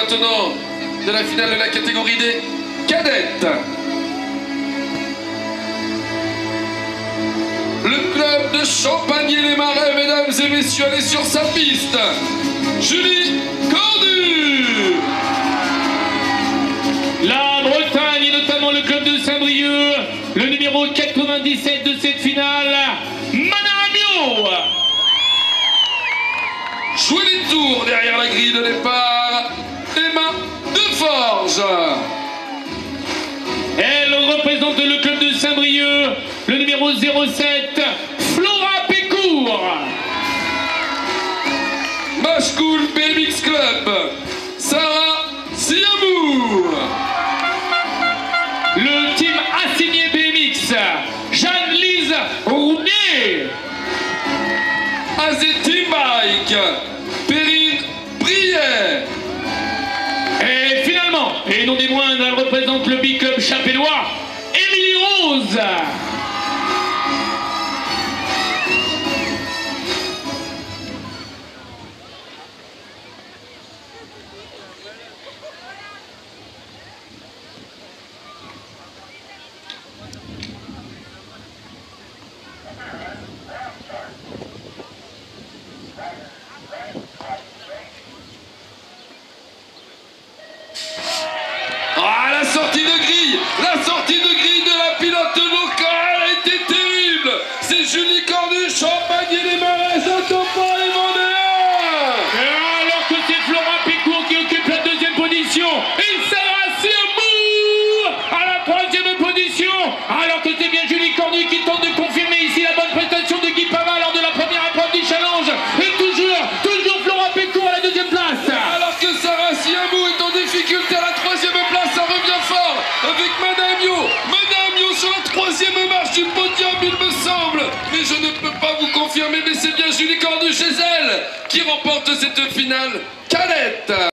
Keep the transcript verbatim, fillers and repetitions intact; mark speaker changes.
Speaker 1: maintenant de la finale de la catégorie des cadettes. Le club de Champagny-les-Marais, mesdames et messieurs, allez sur sa piste. Julie Cornu.
Speaker 2: La Bretagne, et notamment le club de Saint-Brieuc, le numéro quatre-vingt-dix-sept de cette finale, Manamio.
Speaker 1: Jouez les tours derrière la grille de départ, Emma Deforge.
Speaker 2: Elle représente le club de Saint-Brieuc, le numéro zéro sept, Flora Pécourt.
Speaker 1: Mashcool B M X Club, Sarah Siamou.
Speaker 2: Le team assigné B M X, Jeanne-Lise Rounier.
Speaker 1: Azeti Bike, Perrine Brière.
Speaker 2: Et finalement, et non des moindres, elle représente le Big Club chapellois, Émilie Rose.
Speaker 1: Ah, la sortie de grille, la sortie de grille de la pilote locale a été terrible. C'est Julie Cornu, Champagny-les-Marais, ça tombe pas les Vendéens.
Speaker 2: Et alors que c'est Flora Pécourt qui occupe la deuxième position, et Sarah Siamou à la troisième position, alors que c'est bien Julie Cornu qui tente de confirmer ici la bonne prestation de Guy Pava lors de la première épreuve du challenge, et toujours, toujours Flora Pécourt à la deuxième place.
Speaker 1: Alors que Sarah Siamou est en difficulté à la troisième place, ça revient fort avec Manamio. Manamio sur la troisième marche du podium, il me semble. Mais je ne peux pas vous confirmer, mais c'est bien Julie Cornu chez elle qui remporte cette finale cadette.